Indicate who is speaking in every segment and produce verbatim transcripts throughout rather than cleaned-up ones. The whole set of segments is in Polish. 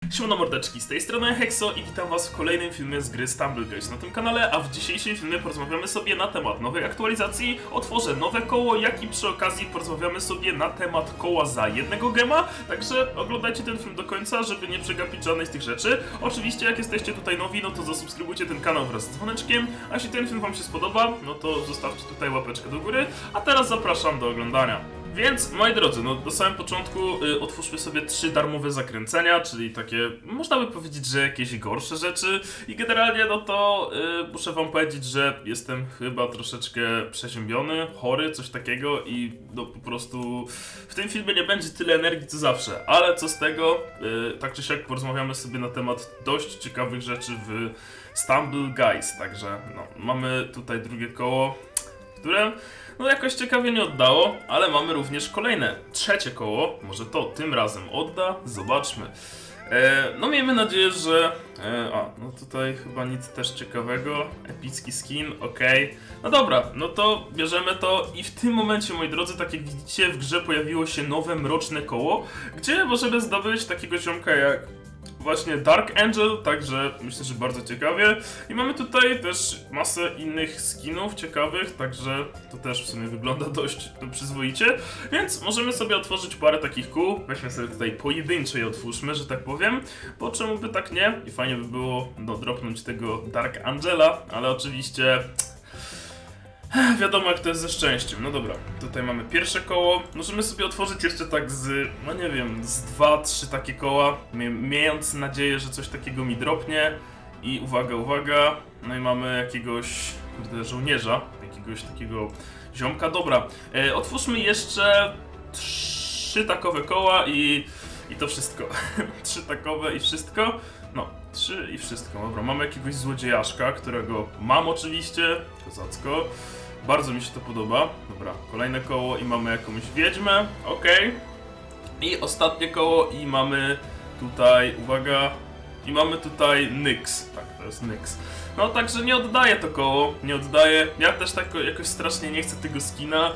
Speaker 1: Siemano mordeczki, z tej strony Hexo i witam was w kolejnym filmie z gry Stumble Guys na tym kanale, a w dzisiejszym filmie porozmawiamy sobie na temat nowej aktualizacji, otworzę nowe koło, jak i przy okazji porozmawiamy sobie na temat koła za jednego gema, także oglądajcie ten film do końca, żeby nie przegapić żadnej z tych rzeczy. Oczywiście jak jesteście tutaj nowi, no to zasubskrybujcie ten kanał wraz z dzwoneczkiem, a jeśli ten film wam się spodoba, no to zostawcie tutaj łapeczkę do góry, a teraz zapraszam do oglądania. Więc, moi drodzy, no na samym początku y, otwórzmy sobie trzy darmowe zakręcenia, czyli takie, można by powiedzieć, że jakieś gorsze rzeczy. I generalnie, no to y, muszę wam powiedzieć, że jestem chyba troszeczkę przeziębiony, chory, coś takiego i no po prostu w tym filmie nie będzie tyle energii co zawsze. Ale co z tego, y, tak czy siak porozmawiamy sobie na temat dość ciekawych rzeczy w Stumble Guys. Także, no, mamy tutaj drugie koło, które no jakoś ciekawie nie oddało, ale mamy również kolejne, trzecie koło, może to tym razem odda, zobaczmy. E, no miejmy nadzieję, że... E, a, no tutaj chyba nic też ciekawego, epicki skin, okej. Okay. No dobra, no to bierzemy to i w tym momencie, moi drodzy, tak jak widzicie, w grze pojawiło się nowe mroczne koło, gdzie możemy zdobyć takiego ziomka jak właśnie Dark Angel, także myślę, że bardzo ciekawie. I mamy tutaj też masę innych skinów ciekawych, także to też w sumie wygląda dość przyzwoicie. Więc możemy sobie otworzyć parę takich kół. Weźmy sobie tutaj pojedyncze je otwórzmy, że tak powiem. Po czemu by tak nie? I fajnie by było no, dropnąć tego Dark Angela, ale oczywiście... wiadomo jak to jest ze szczęściem. No dobra, tutaj mamy pierwsze koło. Możemy sobie otworzyć jeszcze tak z, no nie wiem, z dwa, trzy takie koła, mając nadzieję, że coś takiego mi dropnie. I uwaga, uwaga, no i mamy jakiegoś, kurde, żołnierza, jakiegoś takiego ziomka. Dobra, e, otwórzmy jeszcze trzy takowe koła i, i to wszystko. Trzy takowe i wszystko. No, trzy i wszystko. Dobra, mamy jakiegoś złodziejaszka, którego mam oczywiście, kozacko. Bardzo mi się to podoba. Dobra, kolejne koło i mamy jakąś wiedźmę, okej. I ostatnie koło i mamy tutaj, uwaga, i mamy tutaj Nyx. Tak, to jest Nyx. No, także nie oddaję to koło, nie oddaję. Ja też tak jakoś strasznie nie chcę tego skina.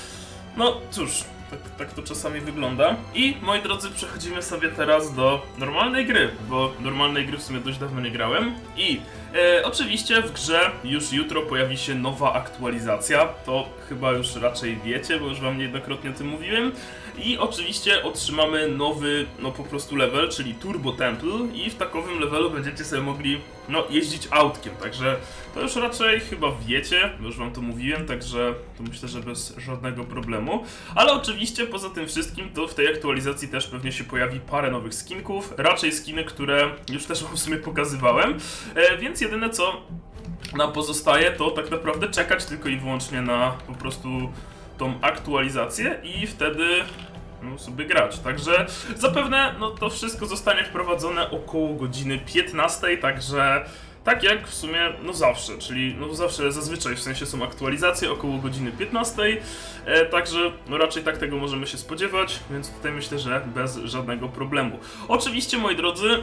Speaker 1: No, cóż. Tak, tak to czasami wygląda. I moi drodzy, przechodzimy sobie teraz do normalnej gry, bo normalnej gry w sumie dość dawno nie grałem. I e, oczywiście w grze już jutro pojawi się nowa aktualizacja. To chyba już raczej wiecie, bo już wam niejednokrotnie o tym mówiłem. I oczywiście otrzymamy nowy, no po prostu level, czyli Turbo Temple. I w takowym levelu będziecie sobie mogli, no, jeździć autkiem. Także to już raczej chyba wiecie, już wam to mówiłem, także to myślę, że bez żadnego problemu. Ale oczywiście poza tym wszystkim to w tej aktualizacji też pewnie się pojawi parę nowych skinków. Raczej skiny, które już też wam w sumie pokazywałem. E, więc jedyne co nam pozostaje to tak naprawdę czekać tylko i wyłącznie na po prostu tą aktualizację i wtedy no, sobie grać. Także zapewne no, to wszystko zostanie wprowadzone około godziny piętnastej, także tak jak w sumie no zawsze, czyli no zawsze zazwyczaj w sensie są aktualizacje około godziny piętnastej, e, także no raczej tak tego możemy się spodziewać, więc tutaj myślę, że bez żadnego problemu. Oczywiście, moi drodzy,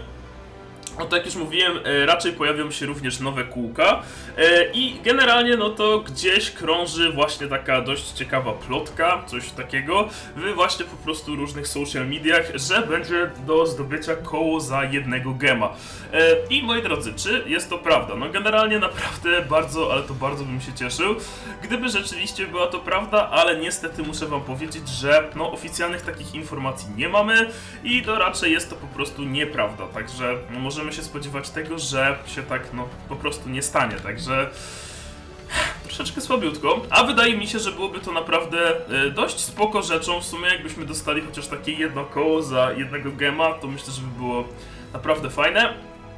Speaker 1: no tak jak już mówiłem, e, raczej pojawią się również nowe kółka e, i generalnie no to gdzieś krąży właśnie taka dość ciekawa plotka, coś takiego w właśnie po prostu różnych social mediach, że będzie do zdobycia koło za jednego gema. E, I moi drodzy, czy jest to prawda? No generalnie naprawdę bardzo, ale to bardzo bym się cieszył, gdyby rzeczywiście była to prawda, ale niestety muszę wam powiedzieć, że no oficjalnych takich informacji nie mamy i to raczej jest to po prostu nieprawda, także no, możemy się spodziewać tego, że się tak no po prostu nie stanie, także troszeczkę słabiutko, a wydaje mi się, że byłoby to naprawdę e, dość spoko rzeczą w sumie, jakbyśmy dostali chociaż takie jedno koło za jednego gema, to myślę, że by było naprawdę fajne,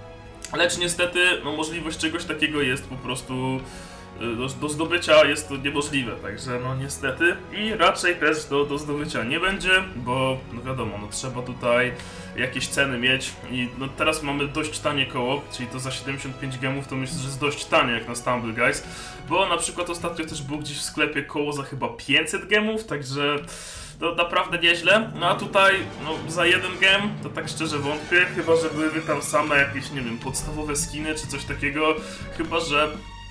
Speaker 1: lecz niestety no możliwość czegoś takiego jest po prostu do, do zdobycia jest to niemożliwe, także no niestety i raczej też do, do zdobycia nie będzie, bo no wiadomo, no trzeba tutaj jakieś ceny mieć i no teraz mamy dość tanie koło, czyli to za siedemdziesiąt pięć gemów to myślę, że jest dość tanie jak na Stumble Guys, bo na przykład ostatnio też było gdzieś w sklepie koło za chyba pięćset gemów, także to naprawdę nieźle, no a tutaj no za jeden gem to tak szczerze wątpię, chyba że byłyby tam same jakieś, nie wiem, podstawowe skiny czy coś takiego, chyba że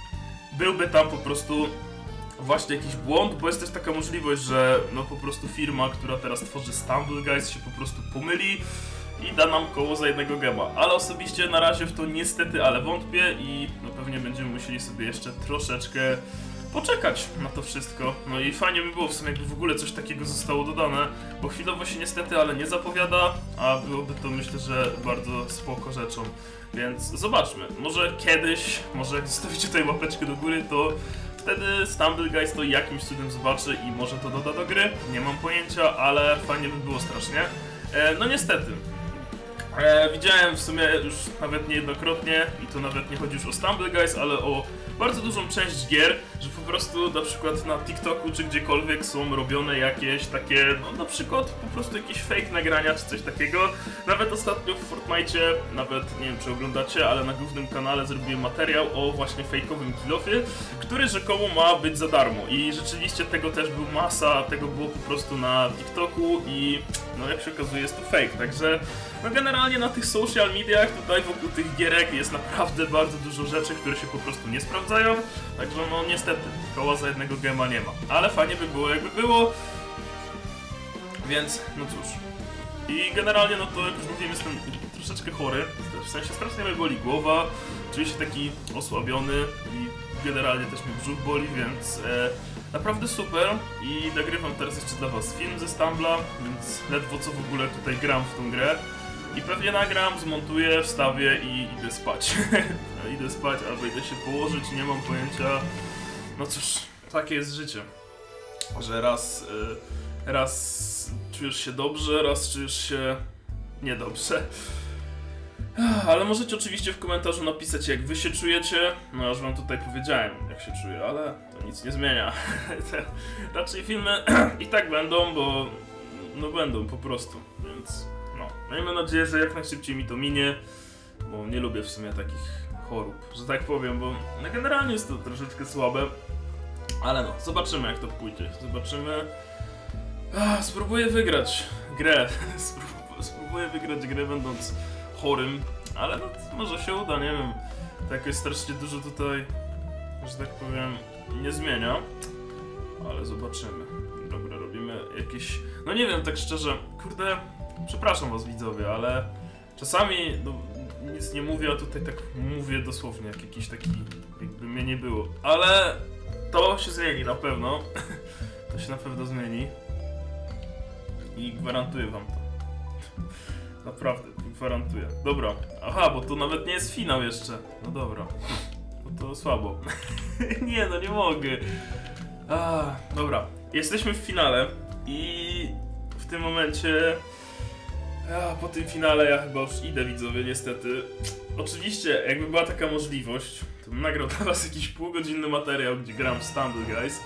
Speaker 1: byłby tam po prostu właśnie jakiś błąd, bo jest też taka możliwość, że no po prostu firma, która teraz tworzy Stumble Guys się po prostu pomyli i da nam koło za jednego gema. Ale osobiście na razie w to niestety, ale wątpię i no pewnie będziemy musieli sobie jeszcze troszeczkę poczekać na to wszystko. No i fajnie by było w sumie, jakby w ogóle coś takiego zostało dodane, bo chwilowo się niestety, ale nie zapowiada, a byłoby to myślę, że bardzo spoko rzeczą. Więc zobaczmy, może kiedyś, może jak zostawicie tutaj łapeczkę do góry, to wtedy Stumble Guys to jakimś cudem zobaczy i może to doda do gry, nie mam pojęcia, ale fajnie by było strasznie. E, no niestety. E, widziałem w sumie już nawet niejednokrotnie, i to nawet nie chodzi już o Stumble Guys, ale o bardzo dużą część gier, że po prostu na przykład na TikToku czy gdziekolwiek są robione jakieś takie, no na przykład po prostu jakieś fake nagrania czy coś takiego. Nawet ostatnio w Fortnite, nawet nie wiem czy oglądacie, ale na głównym kanale zrobiłem materiał o właśnie fejkowym kill-offie, który rzekomo ma być za darmo i rzeczywiście tego też był masa, tego było po prostu na TikToku i no jak się okazuje jest to fake, także no generalnie na tych social mediach tutaj wokół tych gierek jest naprawdę bardzo dużo rzeczy, które się po prostu nie sprawdzają, także no niestety koła za jednego gema nie ma, ale fajnie by było jakby było, więc no cóż. I generalnie no to jak już mówiłem jestem troszeczkę chory, w sensie strasznie mnie boli głowa, czuję się taki osłabiony i generalnie też mnie brzuch boli, więc e, naprawdę super i nagrywam teraz jeszcze dla was film ze Stumbla, więc ledwo co w ogóle tutaj gram w tą grę. I pewnie nagram, zmontuję, wstawię i idę spać. Idę spać albo idę się położyć, nie mam pojęcia. No cóż, takie jest życie. Że raz, y, raz czujesz się dobrze, raz czujesz się niedobrze. Ale możecie oczywiście w komentarzu napisać jak wy się czujecie. No już wam tutaj powiedziałem jak się czuję, ale to nic nie zmienia. Raczej filmy i tak będą, bo no będą po prostu, więc no. Miejmy nadzieję, że jak najszybciej mi to minie, bo nie lubię w sumie takich chorób, że tak powiem, bo no generalnie jest to troszeczkę słabe. Ale no, zobaczymy jak to pójdzie, zobaczymy. Ah, spróbuję wygrać grę, spróbuję wygrać grę będąc chorym, ale no może się uda, nie wiem. To jakoś strasznie dużo tutaj, że tak powiem, nie zmienia, ale zobaczymy. Dobra, robimy jakieś, no nie wiem, tak szczerze, kurde, przepraszam was widzowie, ale czasami no, nic nie mówię, a tutaj tak mówię dosłownie, jak jakiś taki, jakby mnie nie było, ale to się zmieni na pewno, to się na pewno zmieni i gwarantuję wam to, naprawdę, gwarantuję. Dobra, aha, bo to nawet nie jest finał jeszcze, no dobra, no to słabo, nie no, nie mogę, ah, dobra, jesteśmy w finale i w tym momencie, a, po tym finale ja chyba już idę widzowie, niestety. Oczywiście, jakby była taka możliwość, to bym nagrał dla was jakiś półgodzinny materiał, gdzie gram w Stumble Guys,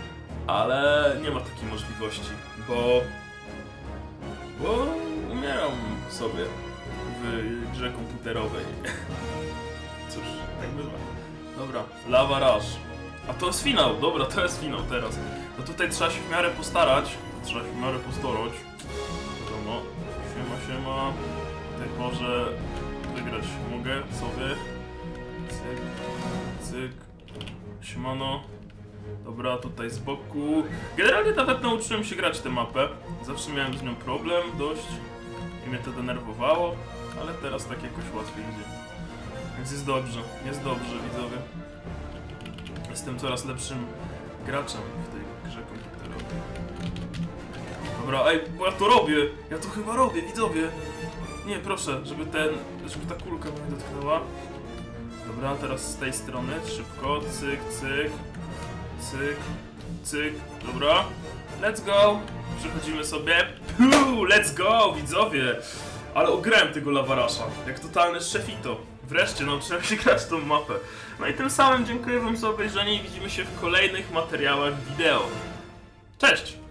Speaker 1: ale nie ma takiej możliwości, bo... bo umieram sobie w grze komputerowej. Cóż, tak bywa. Dobra, Lava Rush. A to jest finał, dobra, to jest finał teraz. No tutaj trzeba się w miarę postarać, trzeba się w miarę postarać. Wiadomo, siema, siema. Tutaj może wygrać mogę sobie. Cyk, cyk. Siemano. Dobra, tutaj z boku. Generalnie nawet nauczyłem się grać tę mapę. Zawsze miałem z nią problem dość i mnie to denerwowało, ale teraz tak jakoś łatwiej idzie. Więc jest dobrze, jest dobrze widzowie. Jestem coraz lepszym graczem w tej grze komputerowej. Dobra, ej, bo ja to robię! Ja to chyba robię, widzowie! Nie, proszę, żeby ten, żeby ta kulka mnie dotknęła. Dobra, teraz z tej strony, szybko, cyk, cyk, cyk, cyk, dobra. Let's go! Przechodzimy sobie. Puu, let's go, widzowie! Ale ograłem tego Lava Rusha, jak totalny szefito. Wreszcie nauczyłem się grać tą mapę. No i tym samym dziękuję wam za obejrzenie i widzimy się w kolejnych materiałach wideo. Cześć!